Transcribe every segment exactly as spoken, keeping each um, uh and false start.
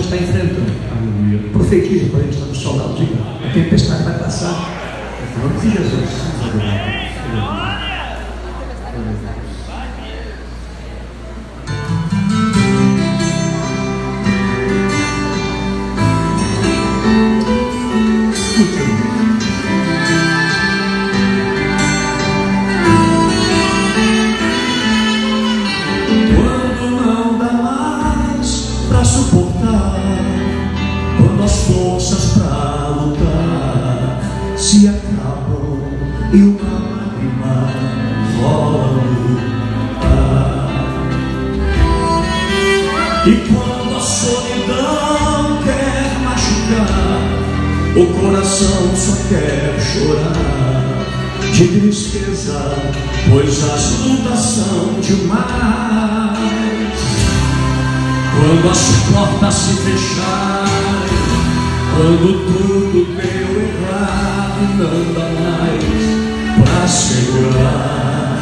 está enfrentando. Aleluia. Profetiza para a gente estar do seu lado, diga: a tempestade vai passar. Em nome de Jesus. Se acabam e uma lágrima rola no ar. E quando a solidão quer machucar, o coração só quer chorar de tristeza, pois as lutas são demais. Quando as portas se fecharem, quando tudo deu errado e não dá mais pra segurar,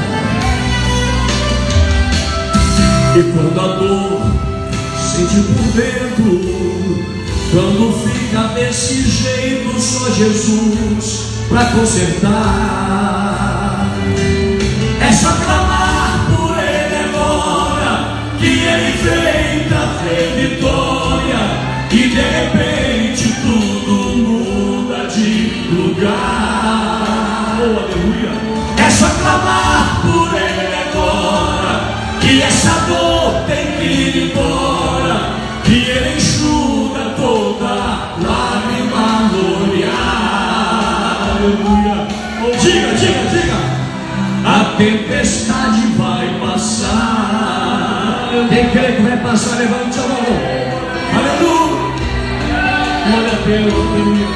e quando a dor sente por dentro, quando fica desse jeito, só Jesus pra consertar. É só clamar por Ele agora, que Ele vem trazer vitória, e de repente tudo muda de lugar. Oh, aleluia. É só clamar por Ele agora, que essa dor tem que ir embora, que Ele enxuga toda lágrima molhada. Aleluia. Oh, diga, diga, diga: a tempestade vai passar. Quem crê que vai passar, levante a mão. Aleluia. Glória a Deus, aleluia.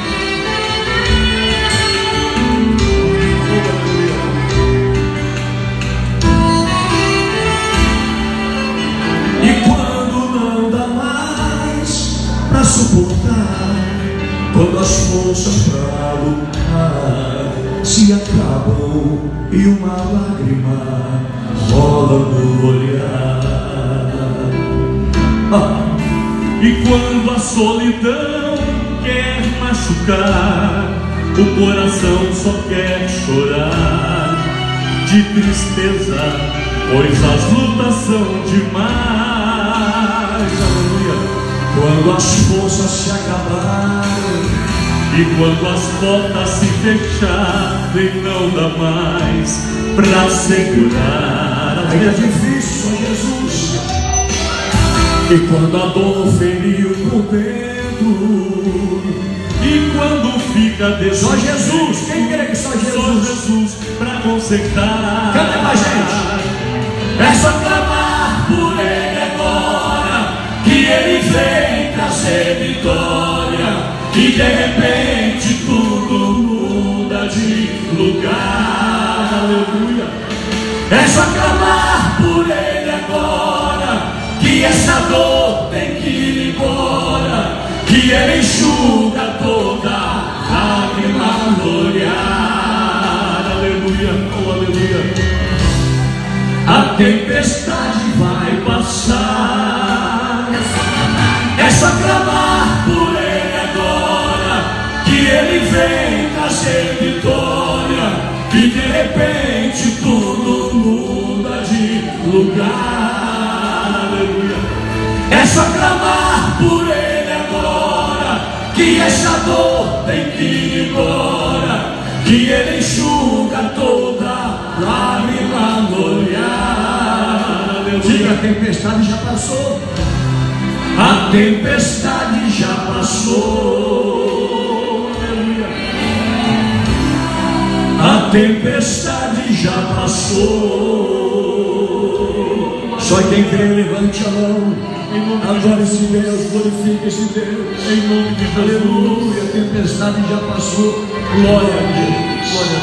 E quando não dá mais pra suportar, quando as forças pra lutar se acabam e uma lágrima rola no olhar. Ah. E quando a solidão quer machucar, o coração só quer chorar de tristeza, pois as lutas são demais. Aleluia. Quando as forças se acabarem e quando as portas se fecharem, não dá mais pra segurar. Ainda é difícil, só Jesus. E quando a dor feriu por dentro, e quando fica desse só Jesus, quem crê que só Jesus? Só Jesus pra consertar. Canta pra gente. É só clamar por Ele agora, que Ele vem trazer vitória, e de repente tudo muda de lugar. Aleluia. É só clamar por Ele agora, que essa dor tem que ir embora, que Ele enxuga toda lágrima molhada. Aleluia, oh aleluia. A tempestade vai passar. É só clamar por Ele agora, que Ele vem trazer vitória, e de repente tudo muda de lugar. É só clamar por Ele agora, que essa dor tem que ir embora, que Ele enxuga toda lágrima molhada. Diga: a tempestade já passou. A tempestade já passou. A tempestade já passou. Só quem crê, levante a mão. Adore esse Deus, glorifique esse Deus. Em nome de Jesus. Aleluia. A tempestade já passou. Glória a Deus. Glória a Deus.